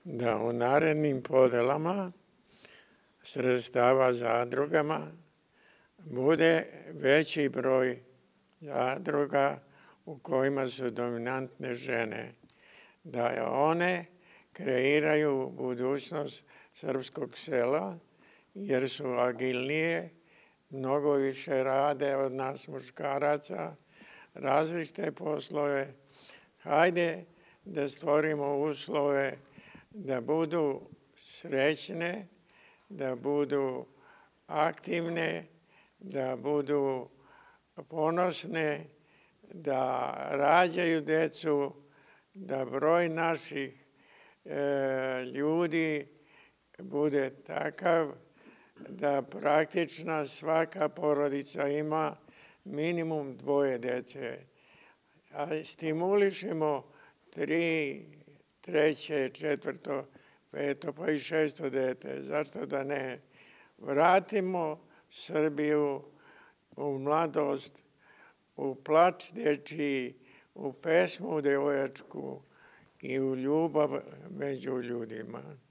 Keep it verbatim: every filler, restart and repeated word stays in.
da u narednim podelama sredstava zadrugama bude veći broj zadruga u kojima su dominantne žene, da one kreiraju budućnost srpskog sela, jer su agilnije, mnogo više rade od nas muškaraca, različite poslove. Hajde da stvorimo uslove da budu srećne, da budu aktivne, da budu ponosne, da rađaju decu, da broj naših e, ljudi bude takav da praktično svaka porodica ima minimum dvoje dece. A stimulišemo tri, treće, četvrto, peto, pa i šesto dete. Zašto da ne? Vratimo Srbiju u mladost, u plač dečiji, u pesmu devojačku i u ljubav među ljudima.